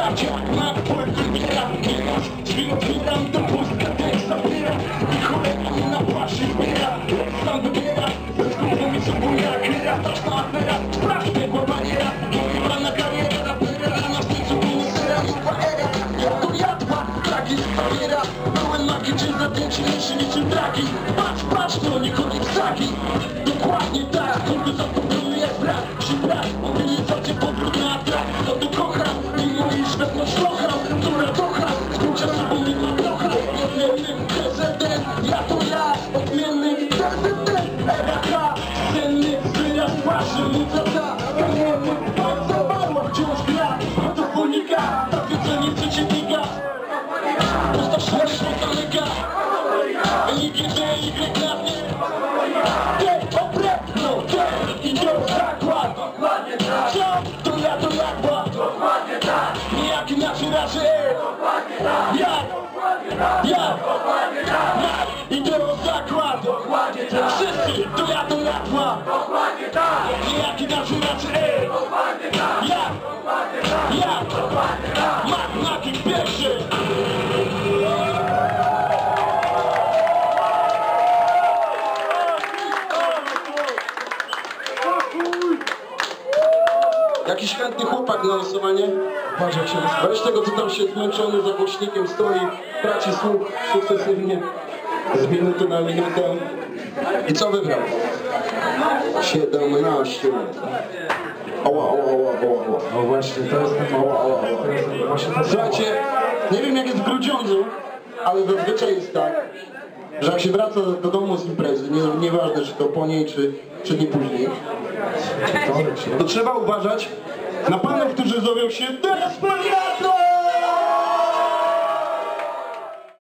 Patrz jak na płyty kratki. Drzwi otwieram do pustka, tekst zabiera. I choreki na plaży zbiera. Sam wybiera, bez głowy mi subuje kryra. Toczna afera, sprawdź biegła bariera. Pana kariera, rapera, na szczycie ministera. Nowa era, jak to jadła, tragi zabiera. Pełen magiczny zadjęcie, niższy niczym dragi. Patrz, to nie konik psaki. Dokładnie tak, kurwy zapowiaduje brak. Brak, mobilizacja podwójna atrak. To tu kocham, mimo iż wewnątrz locham. Która kocha, współczesna umilna trochę. Odmienny prezydent, ja to ja. Odmienny prezydent, RK. Cenny wyraz twarzy, mudza ta. Kamienny, bardzo mało wciąż gra. Fotofonika, zawiedzenie przeciwnika. Postać szerszą zalega. NIGD, Y na mnie. Te obrepną, te i to zakład. Dokładnie tak, Co? To ja to jadła. dokładnie tak, Nijaki nasi razy. dokładnie tak, Jak? dokładnie tak, Jak? dokładnie tak, Jak? I to zakład. dokładnie tak, Wszyscy, to ja to jadła. dokładnie tak, Nijaki nasi razy. dokładnie tak, Jak? dokładnie tak, Jak? dokładnie tak. Magnatik pierwszy. Jakiś chętny chłopak na losowanie? Patrz jak się weź tego, co tam się zmęczony za głośnikiem stoi, traci słuch sukcesywnie z minuty na minutę. I co wybrał? 17. Oła. No właśnie, to jest ten właśnie to. Słuchajcie, nie wiem jak jest w Grudziądzu, ale zazwyczaj jest tak, że jak się wraca do domu z imprezy, nieważne czy to po niej, czy nie później, to trzeba uważać na panów, którzy zowią się desperado!